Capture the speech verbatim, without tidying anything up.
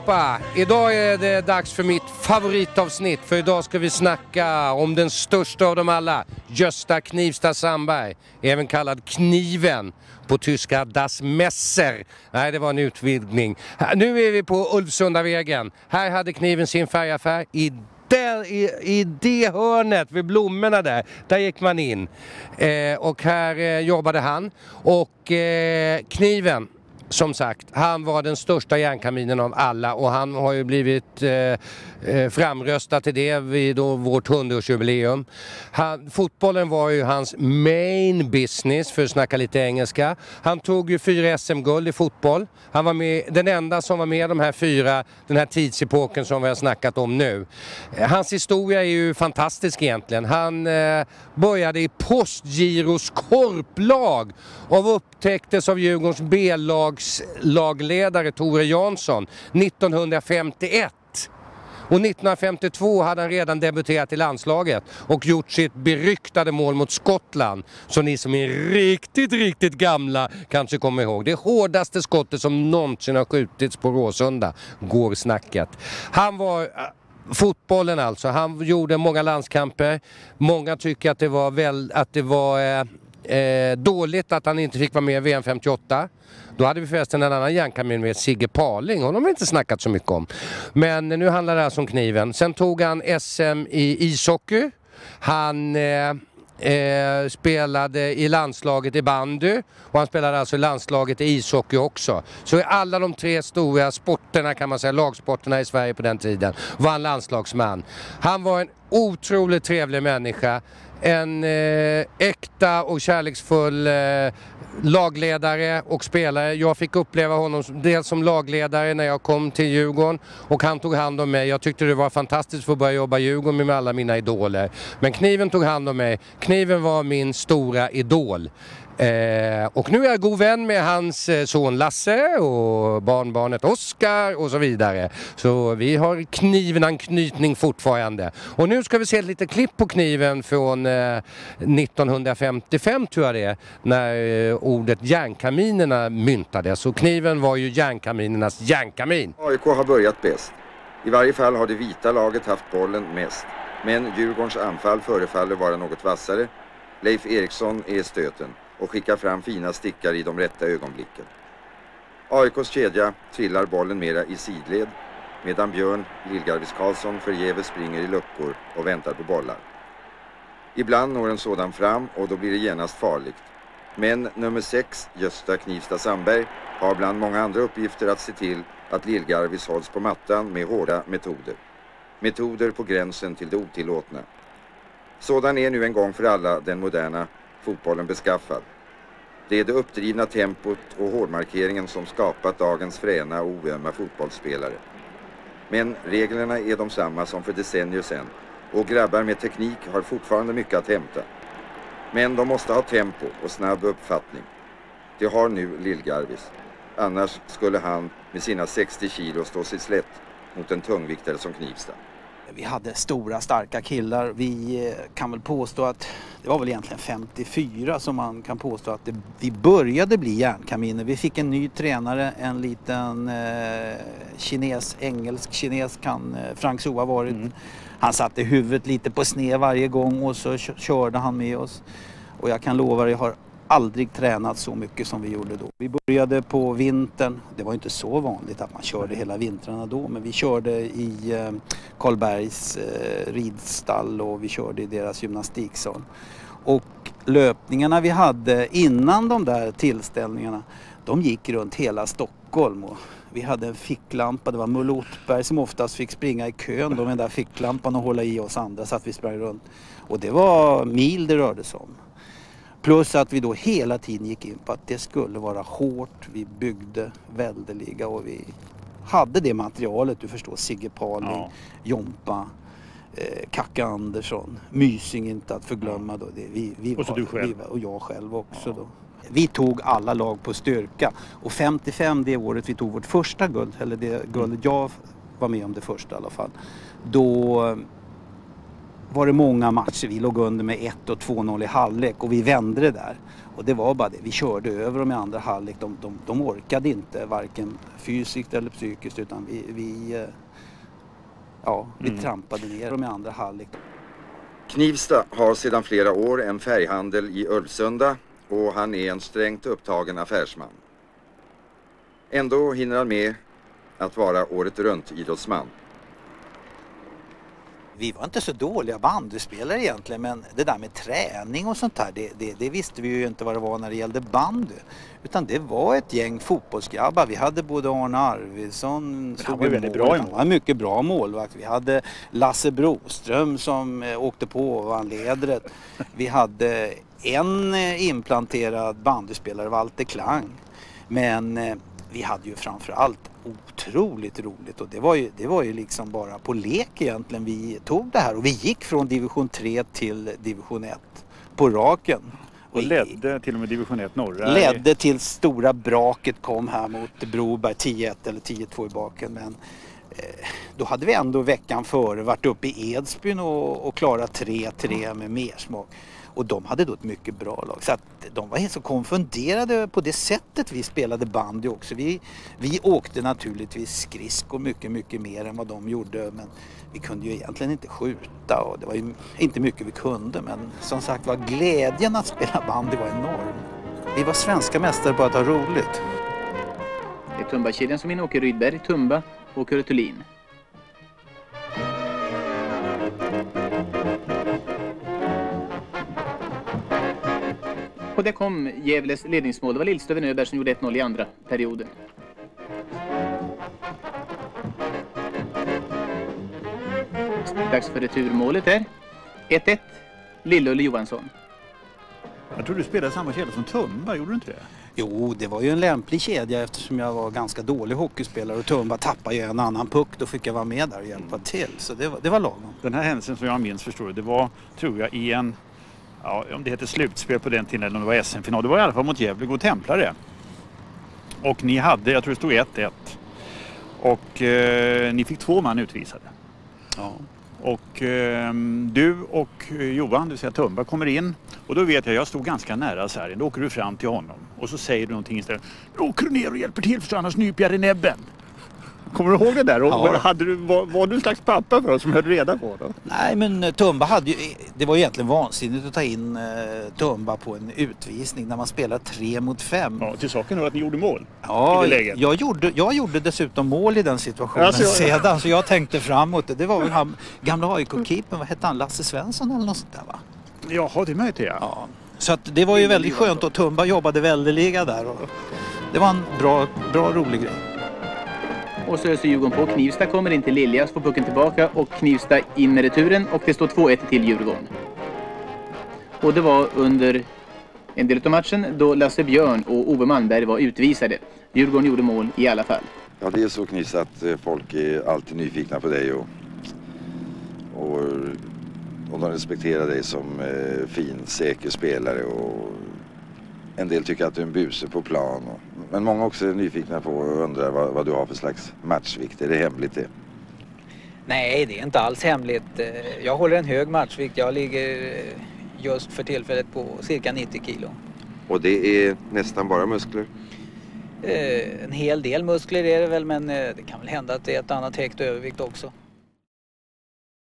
allihopa! Idag är det dags för mitt favoritavsnitt, för idag ska vi snacka om den största av dem alla, Gösta Knivsta Sandberg, även kallad Kniven, på tyska Das Messer. Nej, det var en utvidgning. Nu är vi på Ulvsundavägen. Här hade Kniven sin färgaffär. I Där, i, I det hörnet vid blommorna där, där gick man in. Eh, och här eh, jobbade han. Och eh, Kniven, som sagt, han var den största järnkaminen av alla. Och han har ju blivit eh, framröstad till det vid då vårt hundraårsjubileum. Han, fotbollen var ju hans main business, för att snacka lite engelska. Han tog ju fyra S M-guld i fotboll. Han var med, den enda som var med de här fyra, den här tidsepoken som vi har snackat om nu. Hans historia är ju fantastisk egentligen. Han eh, började i Postgiros korplag och upptäcktes av Djurgårdens B-lags lagledare Tore Jansson nittonhundrafemtioett. Och nittonhundrafemtiotvå hade han redan debuterat i landslaget och gjort sitt beryktade mål mot Skottland. Så ni som är riktigt, riktigt gamla kanske kommer ihåg. Det hårdaste skottet som någonsin har skjutits på Råsunda, går snacket. Han var... Fotbollen alltså. Han gjorde många landskamper. Många tycker att det var, väl, att det var eh, eh, dåligt att han inte fick vara med i V M femtioåtta. Då hade vi förresten en annan järnkamin med Sigge Parling, och de har inte snackat så mycket om. Men nu handlar det alltså om Kniven. Sen tog han S M i ishockey. Han eh, eh, spelade i landslaget i bandy, och han spelade alltså i landslaget i ishockey också. Så i alla de tre stora sporterna, kan man säga, lagsporterna i Sverige på den tiden, var han landslagsman. Han var en otroligt trevlig människa. En eh, äkta och kärleksfull eh, lagledare och spelare. Jag fick uppleva honom dels som lagledare när jag kom till Djurgården, och han tog hand om mig. Jag tyckte det var fantastiskt för att börja jobba i Djurgården med alla mina idoler. Men Kniven tog hand om mig. Kniven var min stora idol. Eh, och nu är jag god vän med hans eh, son Lasse och barnbarnet Oskar och så vidare. Så vi har Kniven-anknytning fortfarande. Och nu ska vi se ett litet klipp på Kniven från eh, nittonhundrafemtiofem, tror jag det är, när eh, ordet järnkaminerna myntades. Och Kniven var ju järnkaminernas järnkamin. A I K har börjat bäst. I varje fall har det vita laget haft bollen mest. Men Djurgårdens anfall förefaller vara något vassare. Leif Eriksson är stöten och skickar fram fina stickar i de rätta ögonblicken. A I K:s kedja trillar bollen mera i sidled, medan Björn Lillgarvis Karlsson förgäves springer i luckor och väntar på bollar. Ibland når en sådan fram, och då blir det genast farligt. Men nummer sex, Gösta Knivsta Sandberg, har bland många andra uppgifter att se till att Lillgarvis hålls på mattan med hårda metoder. Metoder på gränsen till det otillåtna. Sådan är nu en gång för alla den moderna fotbollen beskaffad. Det är det uppdrivna tempot och hårdmarkeringen som skapat dagens fräna och oömma fotbollsspelare. Men reglerna är de samma som för decennier sedan, och grabbar med teknik har fortfarande mycket att hämta. Men de måste ha tempo och snabb uppfattning. Det har nu Lillgarvis. Annars skulle han med sina sextio kilo stå sig slätt mot en tungviktare som Knivsta. Vi hade stora, starka killar. Vi kan väl påstå att det var väl egentligen femtiofyra som man kan påstå att det, vi började bli järnkaminer. Vi fick en ny tränare, en liten eh, kines, engelsk kines kan eh, Frank Soa ha varit. Mm. Han satte huvudet lite på sned varje gång, och så körde han med oss. Och jag kan lova, jag har aldrig tränat så mycket som vi gjorde då. Vi började på vintern. Det var inte så vanligt att man körde hela vintrarna då, men vi körde i eh, Karlbergs eh, ridstall, och vi körde i deras gymnastiksal. Och löpningarna vi hade innan de där tillställningarna, de gick runt hela Stockholm, och vi hade en ficklampa. Det var Mulle Ottberg som oftast fick springa i kön då med den där ficklampan och hålla i oss andra, så att vi sprang runt. Och det var mil det rörde sig om. Plus att vi då hela tiden gick in på att det skulle vara hårt. Vi byggde väldeliga, och vi hade det materialet. Du förstår, Sigge Parling, ja. Jompa, eh, Kacka Andersson, Mysing inte att förglömma. Då. Det, vi, vi och så var, du själv. Vi, och jag själv också. Ja. Då. Vi tog alla lag på styrka. Och femtiofem, det året vi tog vårt första guld, eller det guldet jag var med om det första i alla fall. Då var det många matcher. Vi låg under med ett och två noll i halvlek och vi vände det där. Och det var bara det. Vi körde över dem i andra halvlek. De, de, de orkade inte varken fysiskt eller psykiskt utan vi, vi, ja, vi mm. trampade ner dem i andra halvlek. Knivsta har sedan flera år en färghandel i Ulvsunda och han är en strängt upptagen affärsman. Ändå hinner han med att vara året runt idrottsman. Vi var inte så dåliga bandyspelare egentligen, men det där med träning och sånt där, det, det, det visste vi ju inte vad det var när det gällde bandy. Utan det var ett gäng fotbollsgrabbar. Vi hade både Arne Arvidsson, han var väldigt bra, han var en mycket bra målvakt. Vi hade Lasse Broström som eh, åkte på och vann ledret. Vi hade en eh, implanterad bandyspelare, Walter Klang. Men eh, vi hade ju framförallt otroligt roligt och det var ju, det var ju liksom bara på lek egentligen vi tog det här och vi gick från division tre till division ett på raken. Och ledde till och med division ett norra. Ledde till stora braket kom här mot Broberg tio ett eller tio två i baken, men eh, då hade vi ändå veckan före varit uppe i Edsbyn och, och klarat tre tre med mersmak. Och de hade då ett mycket bra lag. Så att de var helt så konfunderade på det sättet vi spelade bandy också. Vi, vi åkte naturligtvis skridskor mycket, mycket mer än vad de gjorde. Men vi kunde ju egentligen inte skjuta och det var ju inte mycket vi kunde. Men som sagt var, glädjen att spela bandy var enorm. Vi var svenska mästare på att ha roligt. Det är Tumba-kedjan som in åker Rydberg, Tumba och Kurtulin. Och där kom Gävles ledningsmål. Det var Lillstöven Öberg som gjorde ett noll i andra perioden. Dags för returmålet där. ett ett. Lille-Ulle Johansson. Jag tror du spelade samma kedja som Tumba, gjorde du inte det? Jo, det var ju en lämplig kedja eftersom jag var ganska dålig hockeyspelare och Tumba tappade ju en annan puck. Då fick jag vara med där och hjälpa till. Så det var, det var lagom. Den här händelsen som jag minns, förstår du, det var, tror jag, i en... Ja, om det heter slutspel på den tiden eller om det var S M-final. Det var i alla fall mot Gävle och Templare. Och ni hade, jag tror det stod ett ett. Och eh, ni fick två man utvisade. Ja. Och eh, du och Johan, det vill säga Tumba, kommer in. Och då vet jag, jag stod ganska nära sargen. Då åker du fram till honom. Och så säger du någonting istället. Då åker du ner och hjälper till för annars nyper jag i näbben. Kommer du ihåg det där? Och ja. hade du, var, var du en slags pappa för oss som höll reda på det? Nej, men Tumba hade ju, det var egentligen vansinnigt att ta in uh, Tumba på en utvisning när man spelar tre mot fem. Ja, till saken var att ni gjorde mål. Ja, jag gjorde, jag gjorde dessutom mål i den situationen alltså, sedan, så jag tänkte framåt. Det var väl han, gamla A I K-keepern, vad hette han? Lasse Svensson eller något sånt där, va? Jaha, det är möjligt, ja. Ja. Så att det var ju väldigt skönt och Tumba jobbade väldigt där. Och det var en bra, bra rolig grej. Och så öser Djurgården på. Knivsta kommer in till Liljas, får pucken tillbaka och Knivsta in med returen och det står två ett till Djurgården. Och det var under en del av matchen då Lasse Björn och Ove Malmberg var utvisade. Djurgården gjorde mål i alla fall. Ja, det är så, Knivsta, att folk är alltid nyfikna på dig och, och, och de respekterar dig som eh, fin, säker spelare och en del tycker att du är en buse på plan. Och, men många också är nyfikna på och undrar vad, vad du har för slags matchvikt. Är det hemligt det? Nej, det är inte alls hemligt. Jag håller en hög matchvikt. Jag ligger just för tillfället på cirka nittio kilo. Och det är nästan bara muskler? En hel del muskler är det väl, men det kan väl hända att det är ett annat högt övervikt också.